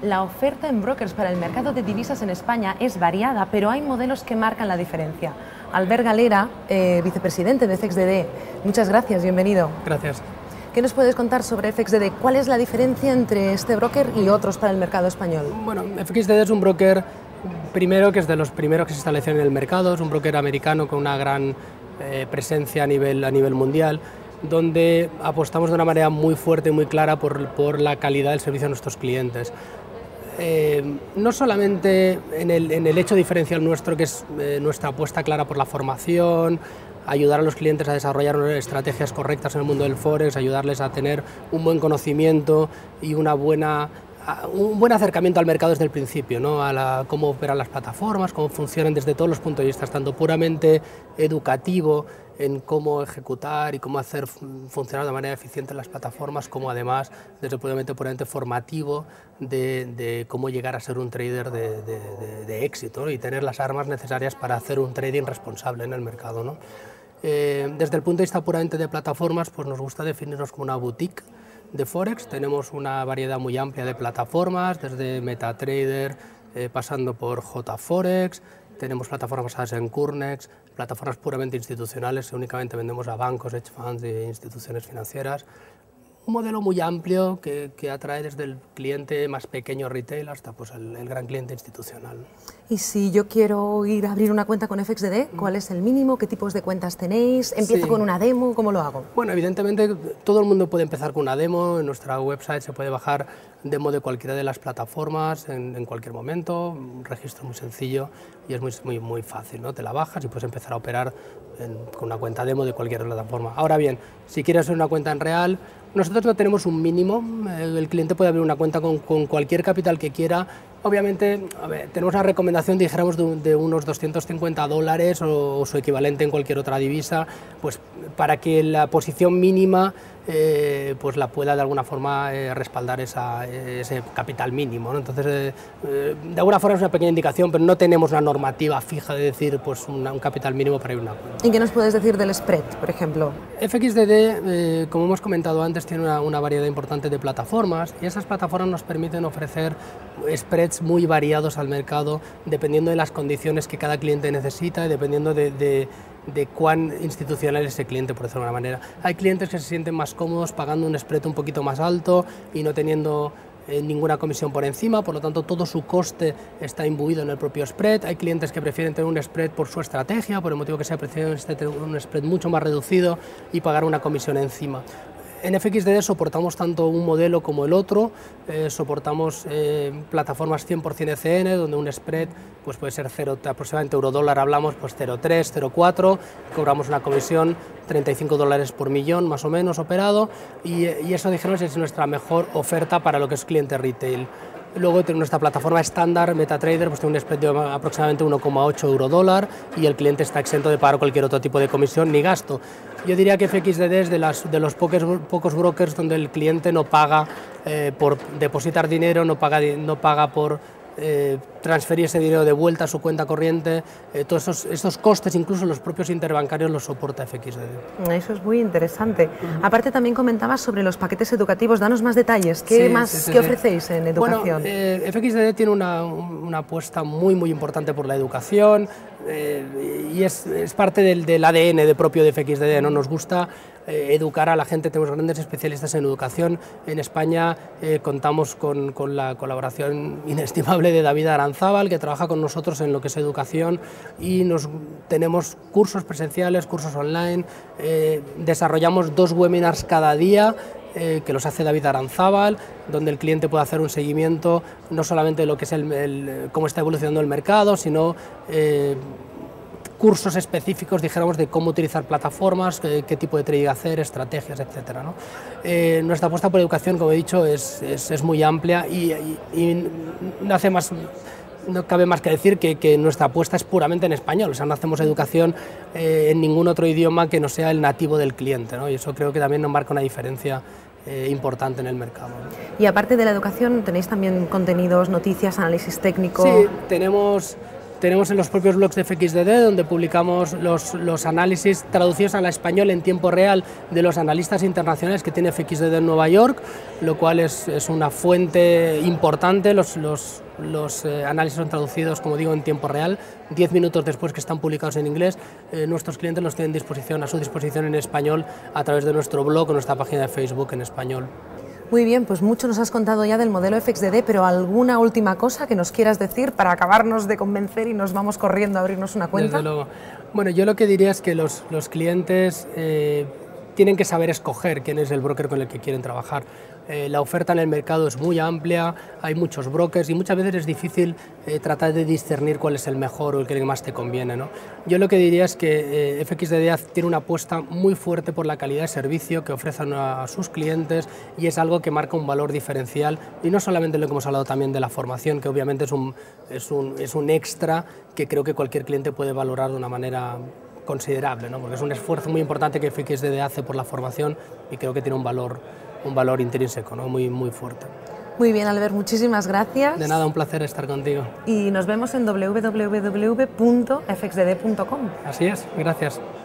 La oferta en brokers para el mercado de divisas en España es variada, pero hay modelos que marcan la diferencia. Albert Galera, vicepresidente de FXDD, muchas gracias, bienvenido. Gracias. ¿Qué nos puedes contar sobre FXDD? ¿Cuál es la diferencia entre este broker y otros para el mercado español? Bueno, FXDD es un broker, primero, que es de los primeros que se estableció en el mercado, es un broker americano con una gran presencia a nivel mundial, donde apostamos de una manera muy fuerte y muy clara por la calidad del servicio a nuestros clientes. No solamente en el hecho diferencial nuestro, que es nuestra apuesta clara por la formación, ayudar a los clientes a desarrollar estrategias correctas en el mundo del Forex, ayudarles a tener un buen conocimiento y un buen acercamiento al mercado desde el principio, ¿no? A cómo operan las plataformas, cómo funcionan desde todos los puntos de vista, tanto puramente educativo en cómo ejecutar y cómo hacer funcionar de manera eficiente las plataformas, como además desde el punto de vista puramente formativo de cómo llegar a ser un trader de éxito, ¿no? Y tener las armas necesarias para hacer un trading responsable en el mercado, ¿no? Desde el punto de vista puramente de plataformas, pues nos gusta definirnos como una boutique de Forex. Tenemos una variedad muy amplia de plataformas, desde MetaTrader, pasando por JForex, tenemos plataformas basadas en Curnex, plataformas puramente institucionales, únicamente vendemos a bancos, hedge funds e instituciones financieras. Un modelo muy amplio que atrae desde el cliente más pequeño retail hasta pues, el gran cliente institucional. Y si yo quiero ir a abrir una cuenta con FXDD, ¿cuál es el mínimo? ¿Qué tipos de cuentas tenéis? ¿Empiezo con una demo? ¿Cómo lo hago? Bueno, evidentemente todo el mundo puede empezar con una demo. En nuestra website se puede bajar demo de cualquiera de las plataformas en cualquier momento, un registro muy sencillo y es muy fácil, ¿no? Te la bajas y puedes empezar a operar con una cuenta demo de cualquier plataforma. Ahora bien, si quieres hacer una cuenta en real, nosotros no tenemos un mínimo, el cliente puede abrir una cuenta con cualquier capital que quiera. Obviamente, tenemos una recomendación, dijéramos, de unos $250 o su equivalente en cualquier otra divisa, pues para que la posición mínima pues la pueda de alguna forma respaldar ese capital mínimo, ¿no? Entonces, de alguna forma es una pequeña indicación, pero no tenemos una normativa fija de decir pues un capital mínimo para ir a una cuenta. ¿Y qué nos puedes decir del spread, por ejemplo? FXDD, como hemos comentado antes, tiene una variedad importante de plataformas y esas plataformas nos permiten ofrecer spreads muy variados al mercado dependiendo de las condiciones que cada cliente necesita y dependiendo de cuán institucional es ese cliente, por decirlo de alguna manera. Hay clientes que se sienten más cómodos pagando un spread un poquito más alto y no teniendo ninguna comisión por encima, por lo tanto todo su coste está imbuido en el propio spread. Hay clientes que prefieren tener un spread por su estrategia, por el motivo que sea, prefieren tener un spread mucho más reducido y pagar una comisión encima. En FXDD soportamos tanto un modelo como el otro, soportamos plataformas 100% ECN, donde un spread pues puede ser aproximadamente euro-dólar, hablamos pues 0,3, 0,4, cobramos una comisión $35 por millón más o menos operado y eso dijéramos es nuestra mejor oferta para lo que es cliente retail. Luego tiene nuestra plataforma estándar, MetaTrader, pues tiene un spread de aproximadamente 1,8 euro-dólar y el cliente está exento de pagar cualquier otro tipo de comisión ni gasto. Yo diría que FXDD es de los pocos brokers donde el cliente no paga por depositar dinero, no paga por transferir ese dinero de vuelta a su cuenta corriente, todos estos costes, incluso los propios interbancarios los soporta FXDD. Eso es muy interesante. Aparte también comentabas sobre los paquetes educativos, danos más detalles, ¿qué ofrecéis en educación? Bueno, FXDD tiene una apuesta muy importante por la educación y es parte del ADN propio de FXDD, ¿no? Nos gusta educar a la gente, tenemos grandes especialistas en educación. En España contamos con la colaboración inestimable de David Aranzábal, que trabaja con nosotros en lo que es educación y tenemos cursos presenciales, cursos online, desarrollamos 2 webinars cada día que los hace David Aranzábal, donde el cliente puede hacer un seguimiento no solamente de lo que es cómo está evolucionando el mercado, sino cursos específicos, dijéramos, de cómo utilizar plataformas, qué tipo de trading hacer, estrategias, etcétera, ¿no? Nuestra apuesta por educación, como he dicho, es muy amplia y no cabe más que decir que nuestra apuesta es puramente en español, o sea, no hacemos educación en ningún otro idioma que no sea el nativo del cliente, ¿no? Y eso creo que también nos marca una diferencia importante en el mercado, ¿no? Y aparte de la educación, ¿tenéis también contenidos, noticias, análisis técnico? Sí, tenemos tenemos en los propios blogs de FXDD, donde publicamos los análisis traducidos al español en tiempo real de los analistas internacionales que tiene FXDD en Nueva York, lo cual es una fuente importante. Los análisis son traducidos, como digo, en tiempo real, 10 minutos después que están publicados en inglés. Nuestros clientes los tienen a su disposición en español a través de nuestro blog o nuestra página de Facebook en español. Muy bien, pues mucho nos has contado ya del modelo FXDD, pero ¿alguna última cosa que nos quieras decir para acabarnos de convencer y nos vamos corriendo a abrirnos una cuenta? Desde luego. Bueno, yo lo que diría es que los clientes tienen que saber escoger quién es el broker con el que quieren trabajar. La oferta en el mercado es muy amplia, hay muchos brokers y muchas veces es difícil tratar de discernir cuál es el mejor o el que más te conviene, ¿no? Yo lo que diría es que FXDD tiene una apuesta muy fuerte por la calidad de servicio que ofrecen a sus clientes y es algo que marca un valor diferencial, y no solamente lo que hemos hablado también de la formación, que obviamente es un extra que creo que cualquier cliente puede valorar de una manera considerable, ¿no? Porque es un esfuerzo muy importante que FXDD hace por la formación y creo que tiene un valor intrínseco, ¿no? Muy fuerte. Muy bien, Albert, muchísimas gracias. De nada, un placer estar contigo. Y nos vemos en www.fxdd.com. Así es, gracias.